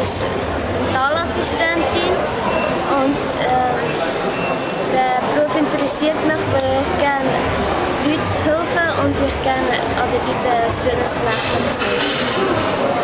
ist Dentalassistentin und der Beruf interessiert mich, weil ich gerne Leuten helfe und ich gerne an den Leuten ein schönes Lächeln sehe.